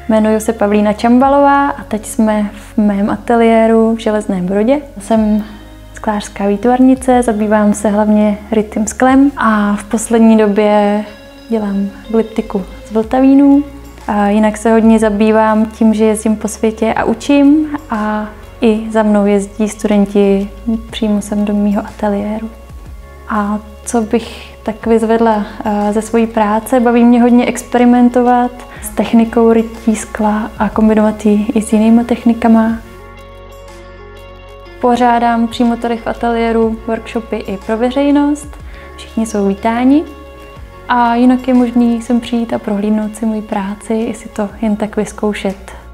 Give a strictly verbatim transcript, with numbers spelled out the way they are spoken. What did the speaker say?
Jmenuji se Pavlína Čambalová a teď jsme v mém ateliéru v Železném Brodě. Jsem sklářská výtvarnice, zabývám se hlavně rytým sklem a v poslední době dělám glyptiku z vltavínů. A jinak se hodně zabývám tím, že jezdím po světě a učím a i za mnou jezdí studenti přímo sem do mýho ateliéru. A co bych tak vyzvedla ze své práce, baví mě hodně experimentovat s technikou rytí skla a kombinovat ji i s jinými technikama. Pořádám přímo tady v ateliéru workshopy i pro veřejnost, všichni jsou vítáni. A jinak je možný sem přijít a prohlídnout si moji práci, i si to jen tak vyzkoušet.